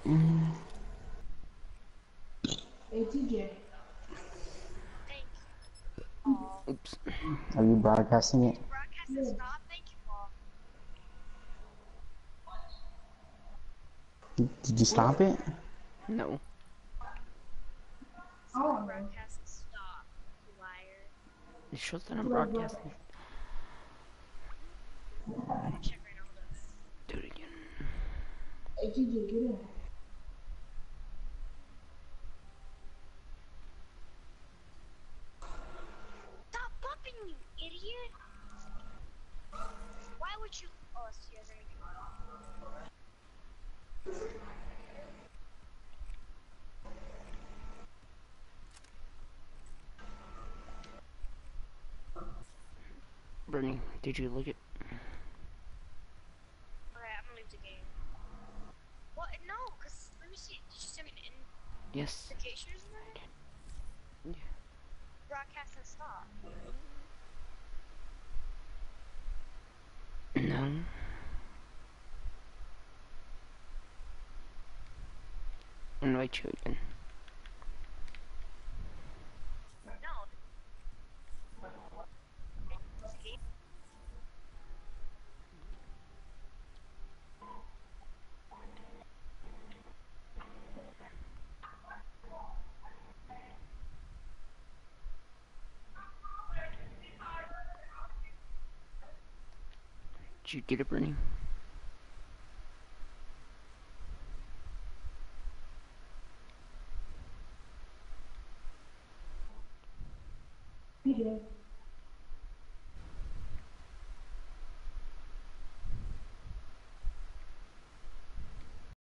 Hey TJ. Thank you. Aw. Oops. Are you broadcasting it? Did you broadcast and stop? Thank you, Paul. Did you stop it? No. Said the broadcast and stop, you liar. It shows that I'm broadcasting. Let me check right now, hold up. Do it again. Hey TJ, get in. Stop bumping, you idiot! Why would you? Oh, so you're gonna do Bernie, did you look at? Alright, I'm gonna leave the game. What? No, cause let me see. Did you send me an Yes. invitation or something? Yeah. Broadcast and stop. No. Invite you again. No. It's a game. Did you get it, Bernie?